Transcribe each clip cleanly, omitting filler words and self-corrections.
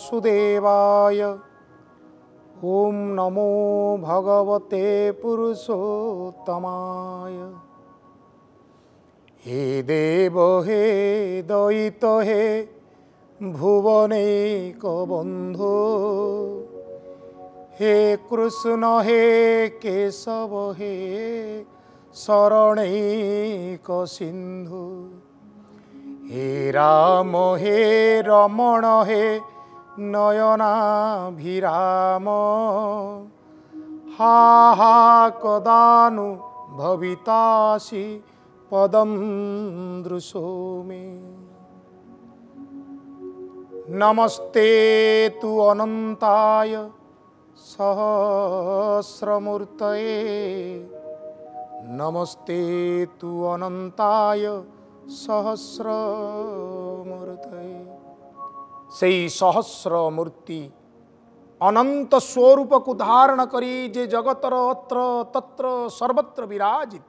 वासुदेवाय। ओम नमो भगवते पुरुषोत्तमाय। हे देव हे दयित हे भुवनैक बंधो, हे कृष्ण हे केशव हे शरणैक सिंधु। हे राम हे रमण हे नयनाभिराम। हा हा कदानु भवितासि पदं दृशो मे। नमस्ते तु अनंताय सहस्रमूर्तये। नमस्ते तु अनंताय सहस्रमूर्तये। सेई सहस्र मूर्ति अनंत स्वरूप को धारण करी जे जगतर अत्र तत्र सर्वत्र विराजित,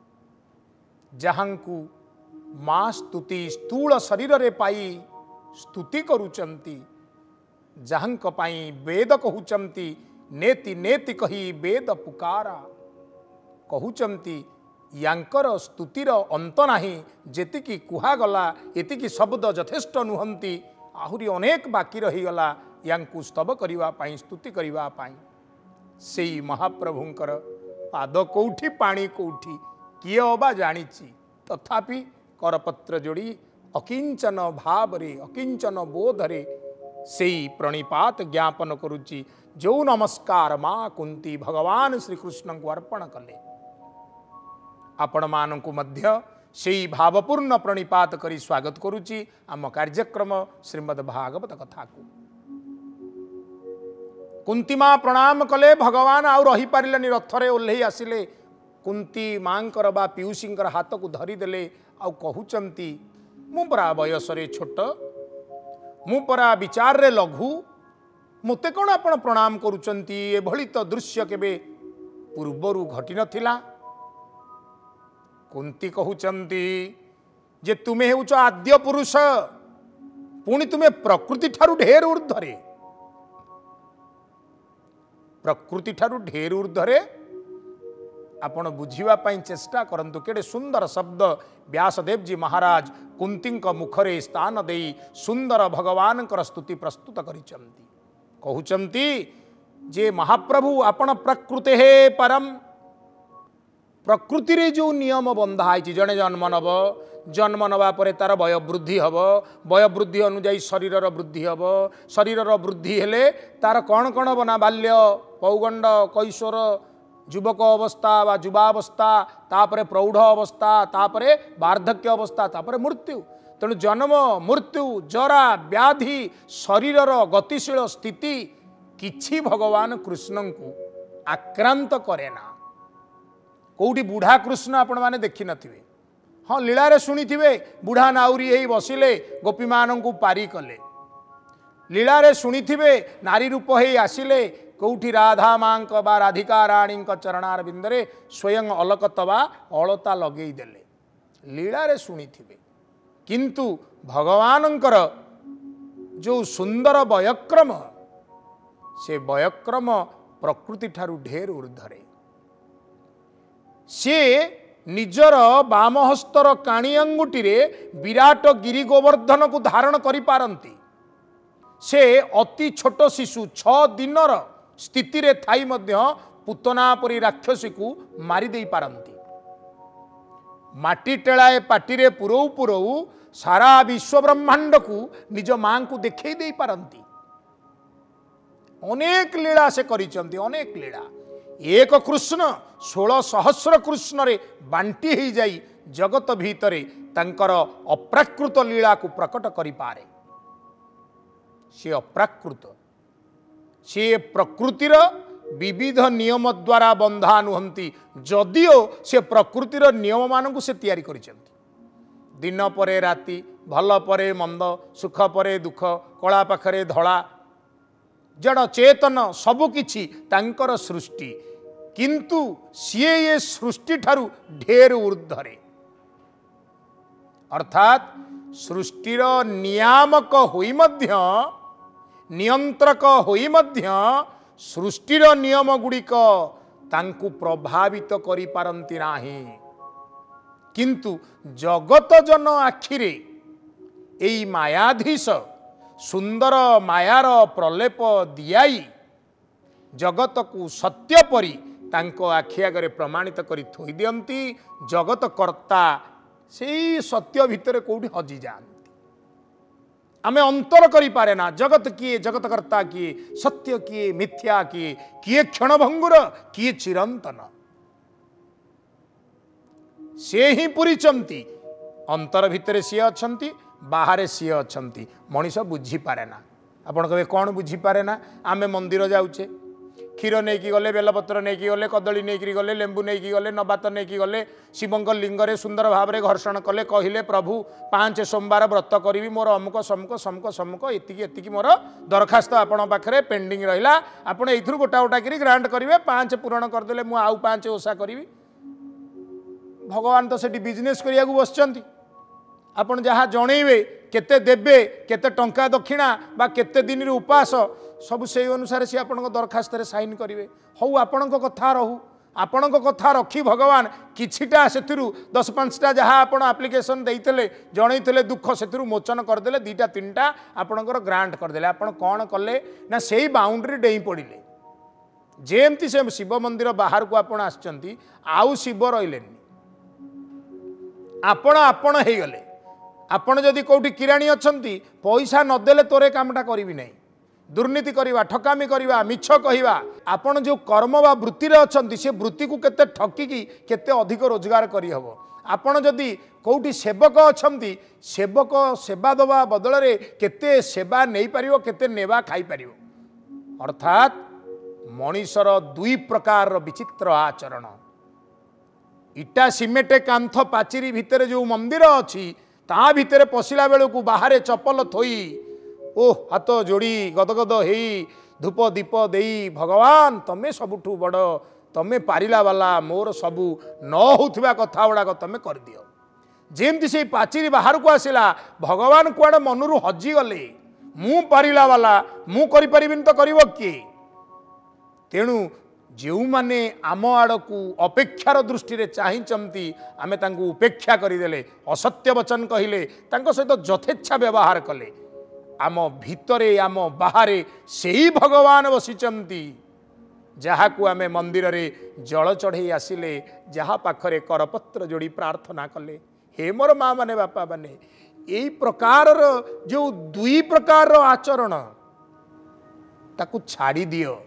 जहांकु मां स्तुति स्थूल शरीर रे पाई स्तुति करुचंती, जहांक पाई वेद कहउचंती नेति नेति कही वेद पुकारा। कहउचंती यांकर स्तुतिर अंत नाही, जेतिकी कुहागला एतिकी शब्द यथेष्ट नुहंती, आहुरी अनेक बाकी रहीगला यांकु स्तव करिवा पाई स्तुति करिवा पाई। सेई महाप्रभुंकर पाद कोठी पाणी कोठी किए अबा जानिछि, तथापि करपत्र जोड़ी अकिंचन भावरे अकिंचन बोधरे सेई प्रणिपात ज्ञापन करुच्ची। जो नमस्कार माँ कुंती भगवान श्रीकृष्ण को अर्पण कले, आपण मानकु मध्य सेई भावपूर्ण प्रणिपात करी स्वागत करुच्ची आम कार्यक्रम श्रीमद् भागवत कथा को। कुंती माँ प्रणाम कले, भगवान आउ रही पारिलेनि, रथरे ओल्हेई आसिले। कुंती मांकर बा पीयूषींकर हाथ को धरीदेले आउ कहउचंती, मु परा बयसरे छोट, मु परा विचार रे लघु, मते कौन आपण प्रणाम करुचंती? एभली तो दृश्य केबे पूर्वरु घटी नथिला। कुंती कहउचंती जे तुमे हेउच आद्य पुरुष, पुणी तुमे प्रकृति ठारू ढेर ऊर्ध्वरे, प्रकृति ठारू ढेर ऊर्ध्वरे। आपण बुझिबा पाई चेष्टा करंतु, केडे सुंदर शब्द व्यासदेव जी महाराज कुंती मुखरे स्थान देई सुंदर भगवान स्तुति प्रस्तुत करिचंती। कहउचंती जे महाप्रभु आपण प्रकृति हे परम, प्रकृति रे जो नियम बंधा है, जड़े जन्म नब, जन्म नवा परे तार वय वृद्धि हम, वय वृद्धि अनुजाई शरीर वृद्धि हम, शरीर वृद्धि हेले तार कौन कौन बना बाल्य पौगंड कैशोर युवक अवस्था व युवावस्था, तापरे प्रौढ़ अवस्था, तापरे वार्धक्य अवस्था, तापरे मृत्यु। तेणु जन्म मृत्यु जरा व्याधि शरीर गतिशील स्थिति किछि भगवान कृष्ण को आक्रांत करे ना। कौटी बुढ़ा कृष्ण आपण माने देखि नथिबे, हाँ लीला रे शुणिथिबे, बुढ़ा नाउरी हेई बसिले गोपी माननकु पारी कले। लीला रे शुणिथिबे नारी रूप हेई आसिले, कौठी राधा मांक बा राधिका राणी चरणार बिंदरे स्वयं अलकत बा अलता लगेई देले, लीला रे शुणिथिबे। किंतु भगवानंकर जो सुंदर वयक्रम, से वयक्रम प्रकृति ठारू ढेर ऊर्ध्वरे। से निजर बामहस्तर काणी अंगुठी रे विराट गिरी गोवर्धन को धारण करि पारंती। से अति छोट शिशु 6 दिनर स्थिति रे थाई मध्य पुतना परी राक्षसी को मारी देई पारंती। माटी टेलाए पाटी रे पुरऊ पुरऊ सारा विश्व ब्रह्मांड को निज मां को देखई देई पारंती। अनेक लीला से करिचंती, अनेक लीला। एक कृष्ण 16 सहस्र कृष्ण रे बांटी ही जाई जगत भीतरे तांकर अप्राकृत लीला को प्रकट करि पारे। से अप्राकृत, से प्रकृतिर विविध नियम द्वारा बंधा नुहंती, जदिओ से प्रकृतिर नियम मानकु से तैयारी करिसेंती। दिन परे राति, भल परे मंद, सुख परे दुख, कला पाखरे धला, जड़ चेतन सबकिछि तांकर सृष्टि। किंतु सीए ये सृष्टि ठारू ढेर ऊर्ध्वरे, अर्थात सृष्टिर नियामक होई मध्य नियंत्रक होई मध्य सृष्टिर नियम गुड़िक तांकु प्रभावित करि पारंती नाही। किंतु जगत जन आखिरे एई मायाधीश सुंदर मायार प्रलेप दियाई जगत को सत्य परी तांको आखि आगे प्रमाणित करी थोई दियंती। जगत कर्ता से सत्य भितर कोठी हजि जाती। आमे अंतर करि पारे ना जगत किए, जगत कर्ता किए, सत्य किए, मिथ्या किए, किए क्षणभंगुर, किए चिरंतन, से ही पूरीचंती। अंतर भितर सी अछंती, बाहर सी अछंती। मनीष बुझी पारे ना। आपण कहे कौन बुझी पारे ना? आमे मंदिर जाऊचे, क्षीर नहीं कि गले, बेलपत्र नहीं कि गले, कदली नहीं कि गले, लेंबू नहीं कि गले, नबात नहीं कि गले, शिवंक लिंगरे सुंदर भाव में घर्षण कले, कहले प्रभु 5 सोमवार व्रत करी, मोर अमुक समुक समुक समुक एतिकी मोर दरखास्त आपण पाखे पेंडिंग रहा। आपड़ ये गोटा गोटा कर ग्रांट करेंगे, 5 पूरण करदे मुझे आउ 5 ओषा करी। भगवान तो सेठी बिजनेस करिया बसचंती। आपण जहाँ जनइबे केते देबे, केते टंका दक्षिणा बा केते दिन उपास सब से अनुसार सी आपण दरखास्त साइन करेंगे। हौ आपण कथा रहू, आपण कथा रखी भगवान किछिटा से 10-5टा जहाँ आप आप्लिकेसन देते जनईले दुख से मोचन करदे, 2-3टा आपणकर ग्रांट करदे। आपण कौन कले ना से बाउंड्री डेई पड़े। जेमती से शिव मंदिर बाहर को आपण आछंती, आउ शिव रहिलेनी, आपण आपण हे गले। आपण जदि कोठी किराणी अछंती, पैसा नदेले तोरे कामटा करिवि नहीं, दुर्नीति करवा, ठकामी करवा, मिछ कहवा। आपण जो कर्म बा वृत्ति रे अछंती, से वृत्ति को केते ठकिकी केते अधिक रोजगार करि हबो। आपण जदि कोठी सेवक अछंती, सेवक सेवा दवा बदल रे केते सेवा नहीं पारिबो, केते नेवा खाई पारिबो। अर्थात मनीषर 2 प्रकार विचित्र आचरण। इटा सिमेंट कांथ पाचिरी भितर जो मंदिर अच्छी, ता भितर पशिला बेलू को बाहर चपल थोई, ओ हाथ जोड़ी गदगद हेई धूप दीप देई, भगवान तमे सबुठू बड़, तमे पारिला वाला, मोर सबू न होउथिबा कथा गुड़ाक तमे कर दियो। जेमती से पाचिरी बाहर को आसिला, भगवान कुआडे मनरू हजि गले, मु पारिला वाला, मु करि परिबिन तो करिवो किए। तेणु जो माने आम आड़ को अपेक्षार दृष्टि चाहती, आम उपेक्षा करदे, असत्य वचन कहले, सहित यथेच्छा व्यवहार कले, आम भितरे आम बाहर से ही भगवान बसीचंती। जहाँ को आम मंदिर रे जल चढ़ई आसिले, जहाँ पाखरे करपत्र जोड़ी प्रार्थना कले, हे मोर माँ माने बापा माने, यही प्रकार जो 2 प्रकार आचरण ताकू छाड़ी दियो।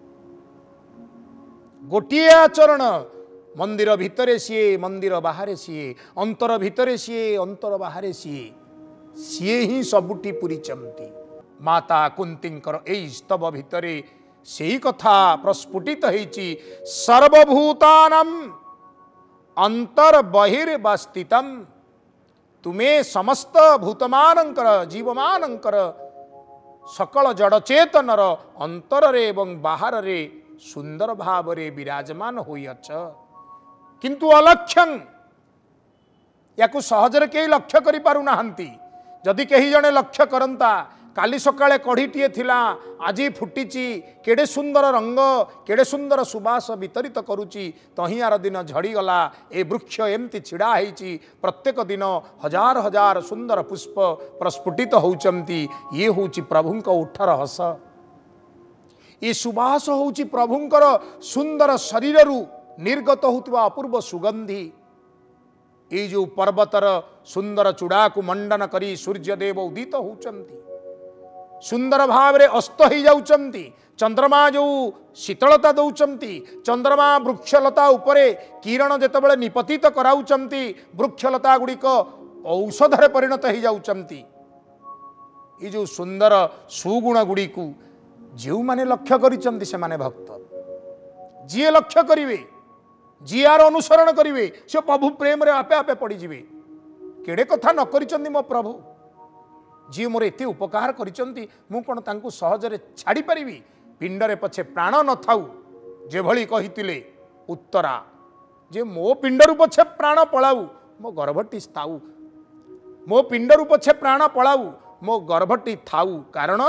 गोटे आचरण मंदिर भितरे सीए, मंदिर बाहर सीए, अंतर भितरे सीए, अंतर बाहर सीए, सीए ही सबुठी पूरीचंती। माता कुंतींकर एई स्तव भितरे सेही कथा प्रस्फुटित होईची, सर्वभूतानां अंतर बहिर्वस्थितम। तुम्हें समस्त भूतमानंकर, जीवमानंकर, सकल जड़चेतनर अंतर रे एवं बाहर रे सुंदर भाव रे विराजमान होई अछ। किंतु अलक्ष्यं, याकु सहजरे केही लक्ष्य करि पारु नाहंती। जदि केही जणे लक्ष्य करंता, काली सकाळे कढ़ीटीए थिला, आज फुटिची, केडे सुंदर रंग, केडे सुंदर सुबास वितरित करुची, तहियार दिन झड़ीगला, ए वृक्ष एमती छिड़ा होईची, प्रत्येक दिन हजार हजार सुंदर पुष्प प्रस्फुटित होउचंती। ये होउची प्रभुंक उठर हस, ये सुबास होउची प्रभुंकर सुंदर शरीररू निर्गत होउतबा अपूर्व सुगंधी। ये जो पर्वतर सुंदर चूड़ा को मंडन करी सूर्यदेव उदित होउचंती, सुंदर भाव रे अस्त हो जाउचंती। चंद्रमा जो शीतलता दौचंती, चंद्रमा वृक्षलता उपरे किरण जेतेबेले निपतित कराउचंती, वृक्षलता गुड़िक औषधरे परिणत हो जाउचंती। ये जो सुंदर सुगुण गुड़िकू जो माने लक्ष्य करिचंती, से माने भक्त, जी लक्ष्य करिवे, जी यार अनुसरण करिवे, से प्रभु प्रेम रे आपे आपे पड़ी जिवे। केड़े कथा न करिचंती मो प्रभु, जी मोर एते उपकार करिचंती, मु कोन तांकु सहजरे छाड़ी परिबी। पिंडरे पछे प्राण न थाउ, जे भली कहितिले उत्तरा, जे मो पिंडरु पछे प्राण पळाऊ, मो गर्भटी थाऊ, मो पिंडरु पछे प्राण पळाऊ, मो गर्भटी थाऊ। कारण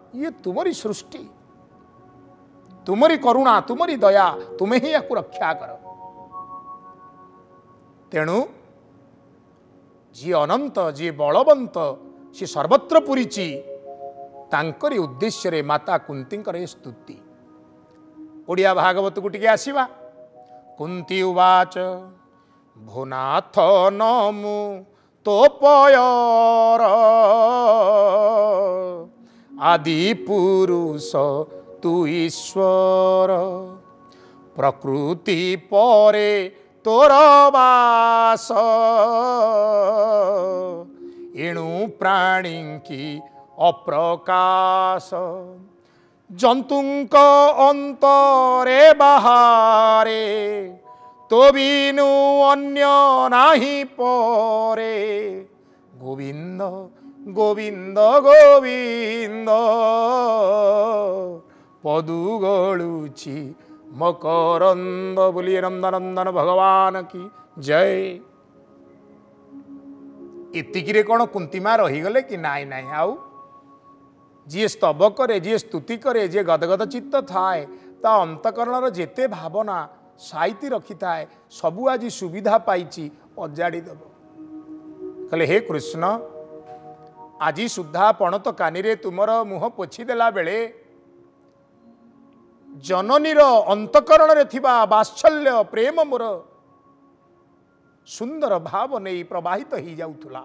ये तुमरी सृष्टि, तुमरी करुणा, तुमरी दया, तुम्हें ही या रक्षा कर। तेणु जी अनंत, जी बलवंत, सी सर्वत्र पुरीची, तांकरी उद्देश्य रे माता कुंती स्तुति। ओडिया भागवत को टिके आसीबा। कुंती उवाच भुनाथ नमु तोपयर आदि पुरुष तु ईश्वर, प्रकृति परे तोर वास, एणु प्राणी की अप्रकाश, जंतुंक अंतरे बाहारे, तो बिनु अन्य नाही परे, गोविंद गोविंद गोविंद पदु गलुची मकरंद। बोलिए नंदनंदन भगवान की जय। इतिकिरे कौन कुंतीमा रहीगले कि नाई नाई, आउ जी स्तव करे, जी स्तुति करे, जी गदगद चित्त थाए, ता अंतकरण जेते भावना साइती रखी थाए सबू आज सुविधा पाई अजाड़ी देव। कहले हे कृष्ण, आज सुधा पणत कानी रे तुमर मुह पोछि देला बेले जननीर अंतकरण रे थिबा वात्सल्य प्रेम मोर सुंदर भाव नहीं प्रवाहित हो जाउथुला।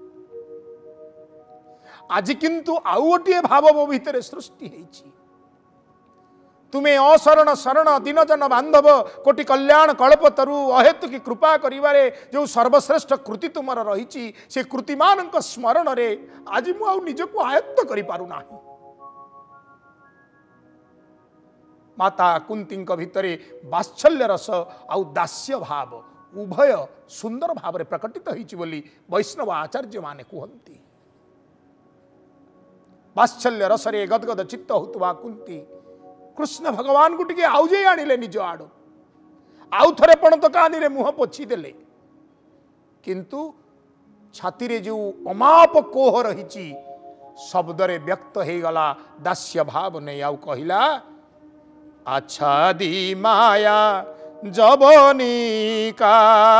आज किंतु आउ गोटे भाव मो भितर सृष्टि होइछि। तुम्हें अशरण शरण दीनजन बांधव कोटि कल्याण कल्पतरु अहेतु की कृपा करिवारे जो सर्वश्रेष्ठ कृति तुमर रही से कृतिमान स्मरण रे आज मु आउ निजको आयत्त करि पारु नाही। माता कुंती भितरे वात्सल्य रस आउ दास्य भाव उभय सुंदर भाव में प्रकटित होइछि बोली वैष्णव आचार्य माने कहती। वात्सल्य रस रे गदगद चित्त होतुवा कुंती कृष्ण भगवान को टिके आउजे आनिले निज आड़, आउ थरे पणत कानी रे मुह पोछि देले, किंतु छाती रे जो अमाप कोह रही शब्द रे व्यक्त हो गला दास्य भाव नहीं। आउ कहिला आच्छादी माया जवनिका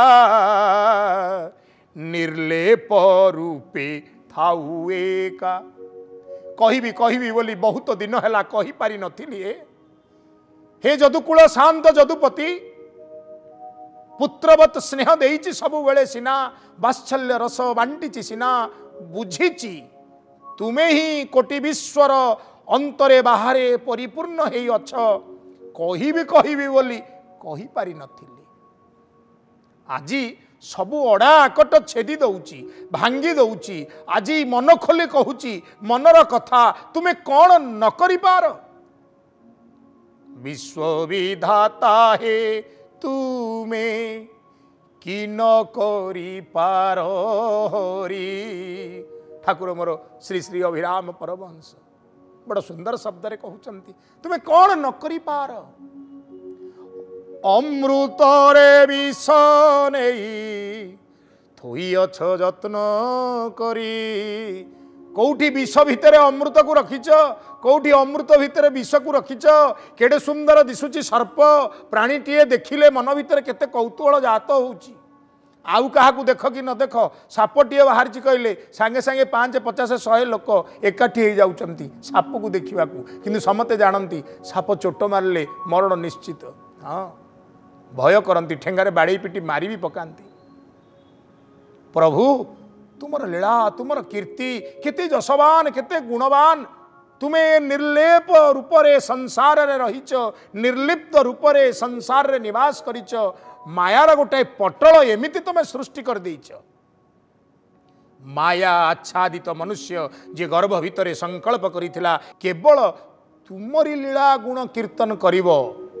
निर्लेप रूपे थाउ एका। कहिबी बोली बहुत दिन है कही पारि नथिली। हे जदुकुल शांत जदुपति पुत्रवत स्नेह देइछि सबु बेले सिना वात्सल्य रस बांटिछि सिना बुझिछि तुमे ही कोटि विश्वर अंतरे बाहरे परिपूर्ण हेई अछ। कहिबी बोली कही पारि नथिली। आजी सबु अड़ा आकट छेदी दउची भांगी दउची। आज मन खोली कहूची मनर कथा तुमे कौन न करि पार। विश्व विधाता हे तुमे कि न करि पार हरि। ठाकुर मोर श्री श्री अभिराम परमहंस बड़ा सुंदर शब्द रे कहउचंती तुमे कौन न करि पार। अमृत रे विष नहीं थोई अछ जत्न करी। कौटी विष भितर अमृत को रखिच, कौटी अमृत भितर विष को रखिच। केडे सुंदर दिशुची सर्प प्राणीटीए देखिले मन भितर केते कौतूहल जात होउची। आउ क्या देख कि न देख सापटीए बाहर कहले सांगे सांगे 5, 50, 100 लोक एकाठी हो जाउचंती साप को देखा किंतु समते जानती साप चोट मारले मरण निश्चित। हाँ भय करती ठेंगारे बाड़ी पिटी मारी भी पकाती। प्रभु तुमर लीला तुमर कीर्ति केते जसवान केते गुणवान। तुम्हें निर्लेप रूपरे संसार रे रहीच, निर्लिप्त रूपरे संसार रे निवास करिच। मायार गोटे पटल एमिति तुम सृष्टि कर देइच। माया आच्छादित मनुष्य जे गर्भ भितरे संकल्प करिथिला केवल तुमरी लीला गुण कीर्तन करिवो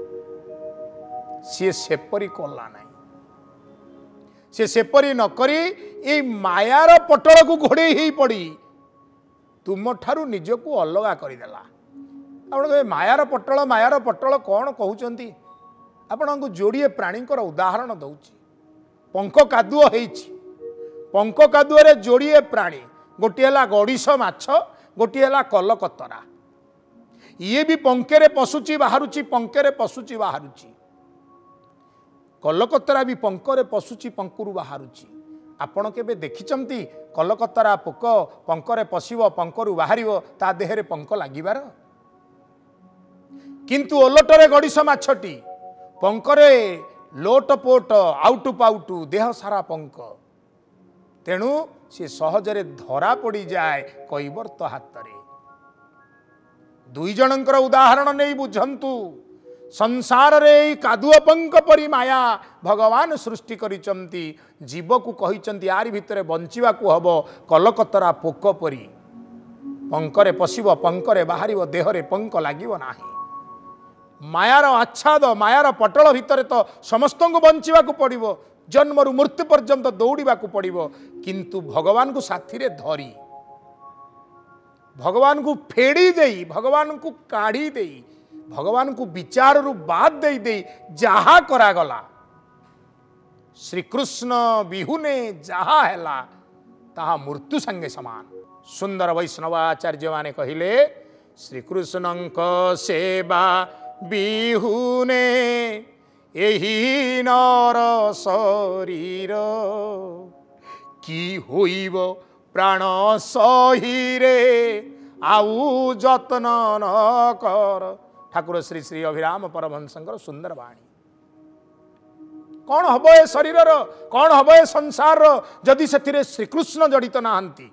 सी सेपरी कला नहीं। सी सेपरी न करी ए मायार पटल को घोड़े ही पड़ी तुम ठारू निजको अलगा करदेला। आप मायार पटल कौन कहते आपको जोड़िए प्राणीकर उदाहरण दौची। पंख कादुओ होइछि, पंख कादुओ जोड़िए प्राणी गोटे है गड़िश माछ गोटे है कलकतरा। ये भी पंकेरे पशुची बाहरुची पंकेरे पशुची बाहरुची कलकतरा भी पंकरे पशुची पंकुरु बाहरुची आपण केबे देखिचंती कलकतरा पोक पंकरे पशिव पंकरु बाहरिव ता देहरे पंक लागिबार किंतु ओलटरे गड़िश माछटी पंकरे लोटपोट आउटु पाउटु देह सारा पंक तेणु सी सहजरे धरा पड़ी जाए कैवर्त हाथ दुई जनकर उदाहरण नहीं बुझंतु संसार रे कादुआ पंक परी माया भगवान सृष्टि करिचंती जीव को कहिचंती यारी भितरे बंचिवा को हबो कलकतरा पोक परी पंकरे पशिव पंकरे बाहरिव देहरे पंक लागिव नाही मायार आच्छाद मायार पटल भितर तो समस्त को बंचिवा को पड़िबो जन्मरु मृत्यु पर्यंत दौड़िबा को पड़िबो किंतु भगवान को साथी रे धरी भगवान को फेड़ी देई भगवान को काढ़ी देई भगवान को विचार रु बाद दे दे जहा करा गला श्रीकृष्ण बिहुने जहा हैला ताहा मृत्यु संगे समान सुंदर वैष्णवाचार्य माने कहिले श्रीकृष्णंक सेवा बिहुने एही नर शरीर की होइब प्राण सहीरे आउ जत्न न कर ठाकुर श्री श्री अभिराम परमहंसंकर सुंदर वाणी कौन हम ए शरीर कौन हम ए संसार जदि से श्रीकृष्ण जड़ित नहांती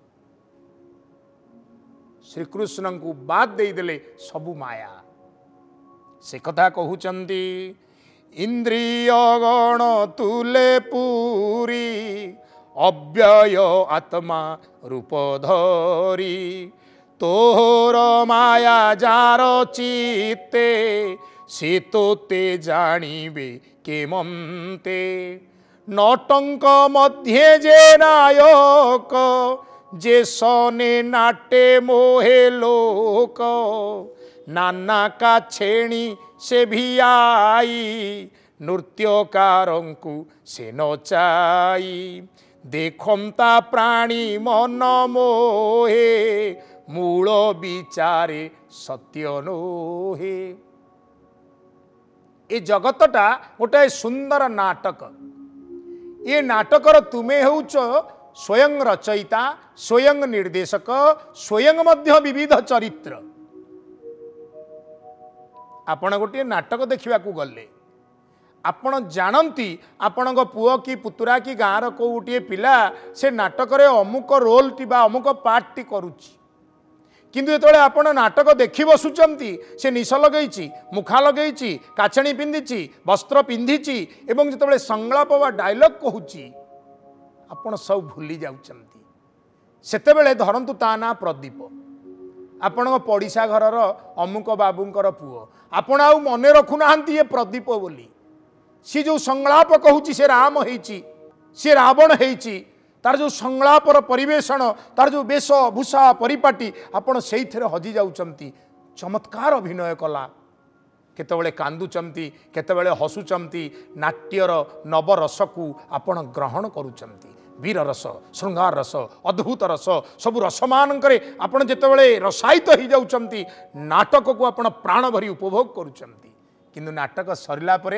श्रीकृष्ण को बाद दे देले सबु माया से कथा कहउचंती इंद्रिय गण तुले पूरी अव्यय आत्मा रूप धरी तोहर माया जार चित्ते से तोते जानिबे केमंते नटंक मध्य जे नायक जे सने नाटे मोहे लोक नाना का छेणी से भी आई नृत्यकारंकु से नचाई देखमता प्राणी मन मोहे मूल विचारे सत्य नोहे ये जगतटा गोटे सुंदर नाटक ये नाटकर तुमे होउच स्वयं रचयिता स्वयं निर्देशक स्वयं मध्य विविध चरित्र आपण गोटे नाटक देखा गले आपण जानती आपण पुओ कि पुतुरा कि गाँव को गोटे पिला से नाटक अमुक रोल टी अमुक पार्ट टी करुच्ची किंतु जो आपण नाटक देखी बसुचंती से निश लगेची मुखा लगेची काछणी पिंधिची वस्त्र पिंधिची एवं जो संलाप वा डायलॉग कहूची आपण सब भूली जाउचंती सेतेबेले धरंतु ता ना प्रदीप आपण पड़िशा घरर अमुक बाबूंकर पुओ आपण आउ मने रखुनाहांती ये प्रदीप बोली सी जो संलाप कहूची से राम होईची सी रावण होईची तार जो संलापर परिवेषण तार जो वेश भूषा परिपाटी आपण से हजि जाउचंती चमत्कार अभिनय कला केतबेले कांदुचंती केतबेले हसुचंती नाट्यर नवरस को आपण ग्रहण करुचंती वीर रस श्रृंगार रस अद्भुत रस सबु रसमानंकरे आपण जेतेबेले रसायित हो जाउचंती नाटक को आपण प्राण भरी उपभोग करुचंती किंतु नाटक सरिला परे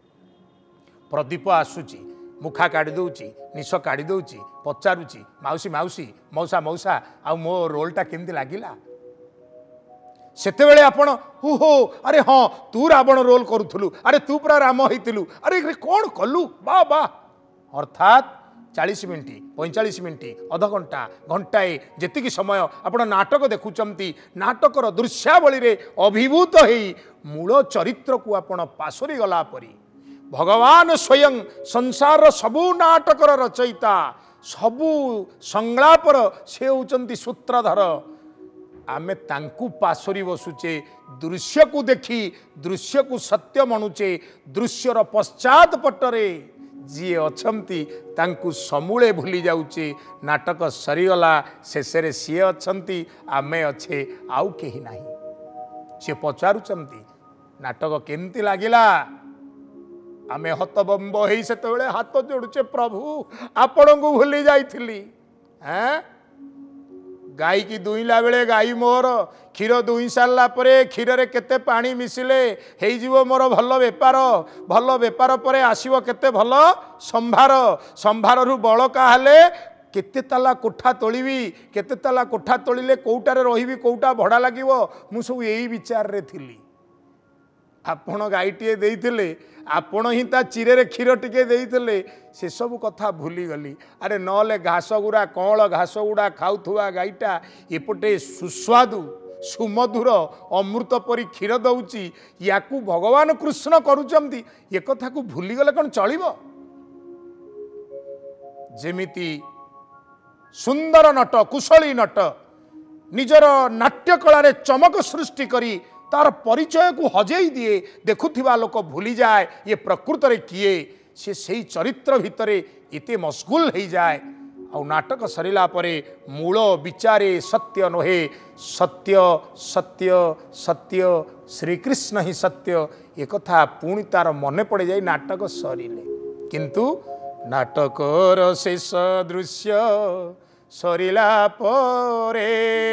प्रदीप आसुची मुखा काढ़ी दौची निश काढ़ी दौची पचारुची माउसी माउसी मौसा मौसा आ मो रोलटा केमती लागिला सेतेबेले आपण हो अरे हाँ तू रावण रोल करुथुलु अरे तू पूरा राम होइतिलु अरे कौन कलु बा बा अर्थात 40 मिनिट 45 मिनिट अध घंटा घंटाए जेतिकी समय आपण नाटक देखुचंती नाटकर दृश्यावली रे अभिभूत होई मूल चरित्र को आपण पासरी गला परी भगवान स्वयं संसार सबू नाटकर रचयिता सबू संलापर से होचंती सूत्रधर आमे तांकु पासरी बसुचे दृश्य को देखी दृश्य को सत्य मनुचे दृश्यर पश्चात पटरे जी अछंती तांकु समूले भूली जाउचे नाटक सरीगला शेषे सी अछंती आमे अच्छे आउ केही नाही से पचारुचंती नाटक केमती लागिला आमे हतबम्ब हो से हाथ जोड़ुचे प्रभु आपण को भूली जाइथिली गाई की दुईला बेले गाई मोर क्षीर दुई सारा पर क्षीर रे केते पानी मिसिले हो मोर भल बेपार पर आसो केते भल संभार संभार रु बड़का हेले केते ताला कोठा तोलिबी केते ताला कोठा तोलिले कोउटारे रहिबी कोउटा भड़ा लागिवो मु सब एई विचार रे थिली आपण गाईटे देइथिले आपण ही ता चिरे क्षीर टिके देइथिले से सब कथा भूली गली अरे नले घास गुड़ा कौल घास गुड़ा खाउथुआ गाईटा एपटे सुस्वादु सुमधुर अमृत परी क्षीर दउची याकू भगवान कृष्ण करूचंती ये कथा को भूली गले कौन चलिबो जेमिति सुंदर नट कुशली नट निजर नाट्य कला चमक सृष्टि करी तार परिचय को हजेई दिए देखुथिबा लोक भूली जाए ये प्रकृत रे किए से सही चरित्र भितरे इते मशगुल हो जाए आ नाटक सरिला परे मूल विचारे सत्य नोहे सत्य सत्य सत्य श्रीकृष्ण ही सत्य एक कथा पुणी तार मन पड़े जाए नाटक सरिले किंतु नाटकर शेष दृश्य सरिला परे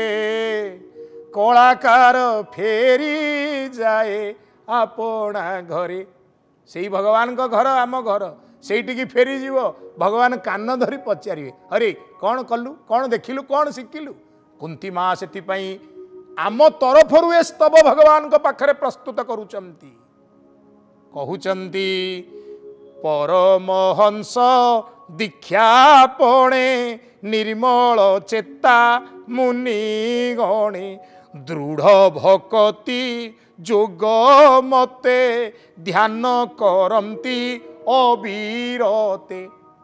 कलाकार फेरी जाए आपना घरे से भगवान का घर आम घर से फेरी जीव भगवान कान धरी पचारे अरे कौन कलु कौन देखिलु कौन शिखिलु कुंती माँ से आम तरफरु ए स्तव भगवान को पाखरे प्रस्तुत करुचंती कहउचंती परमहंस दीक्षा पणे निर्मल चेता मुनि गणे दृढ़ भक्ति जोग मते ध्यान करंती अविरते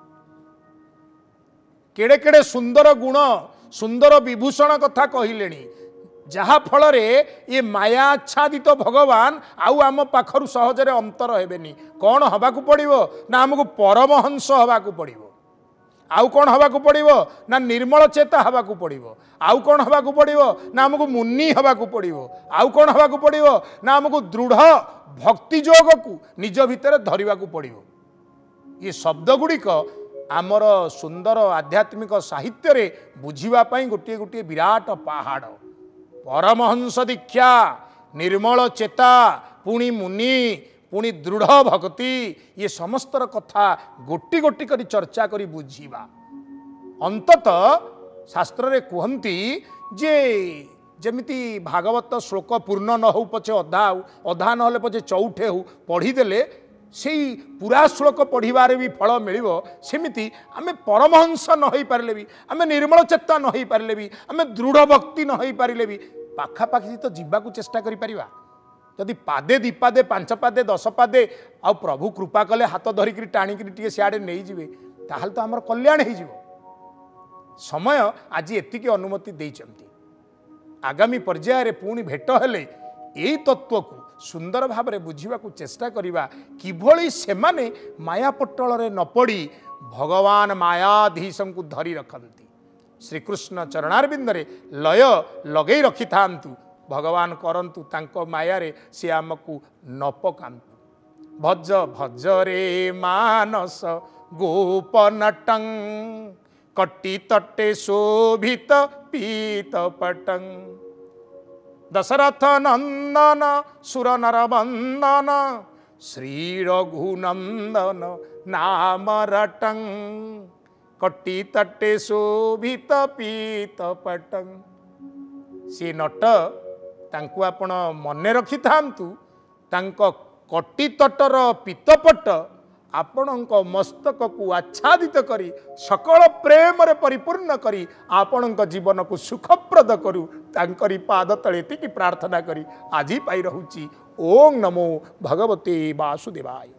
केड़े केड़े सुंदर गुण सुंदर विभूषण कथा कहिलेनी जहा फल रे ये माया आच्छादित भगवान आउ आम पाखरु सहजरे अंतर हेबेनी कौन हबाकू पड़िबो ना हमको परमहंस हबाकू पड़िबो आउ कौन हबाकू पड़िबो ना निर्मल चेता हबाकू पड़िबो आउ कौन हबाकू पड़िबो ना हमको मुनि हबाकू पड़िबो आउ कौन हबाकू पड़िबो ना हमको दृढ़ भक्ति जोग को निज भितर धरिबाकू पड़िबो ये शब्द गुड़िक आमर सुंदर आध्यात्मिक साहित्य रे बुझिबा पई गोटे गोटे विराट पहाड़ परमहंस दीक्षा निर्मल चेता पुणी मुनि पुणी दृढ़ भक्ति ये समस्तर कथा गोटी गोटी करी चर्चा करी बुझीबा अंतत शास्त्र रे कहंती जे जमिति भागवत श्लोक पूर्ण न हो पछे अधा न होले पछे चौठे हो पढ़ी देले से पूरा श्लोक पढ़िबारे भी फल मिलिबो सेमिति आमे परमहंस न होई पारले भी आमे निर्मल चेता न होई पारले भी आमे दृढ़ भक्ति न होई पारले भी पाखा पाखी तो जीवा को चेष्टा करि परिबा जदि पादे दीपादे पांच पादे दस पादे आ प्रभु कृपा कले हाथ धरिक टाणिक टे सियाड़े नहीं जिवे ताहल तो आमर कल्याण हो समय आज एतिकी अनुमति देइचंती आगामी पर्याय रे पुणी भेट हेले यही तत्व को सुंदर भाव में बुझा चेष्टा करवा किभली सेमाने माया पट्टल रे न पड़ी भगवान मायाधीश को धरी रखती श्रीकृष्ण चरणारविंद रे लय लगे रखि थांतु भगवान करंतु तांको माया रे से आमको न पकांतु भज भज रे मानस गोपनटं कट्टी तट्टे शोभित पीत पटं दशरथ नंदन सुर नर वंदन श्री रघुनंदन नाम रटं कट्टी तट्टे शोभित पीत पटं सी नट तांकु आपण मने रखि थांतु तांको कट्टी तटर पीतपट आपणक मस्तक को आच्छादित करी सकल प्रेम रे परिपूर्ण करी आपणक जीवन को सुखप्रद करू तांकरी पाद तले की प्रार्थना करी आजी पाई रहूची ओम नमो भगवते वासुदेवाय।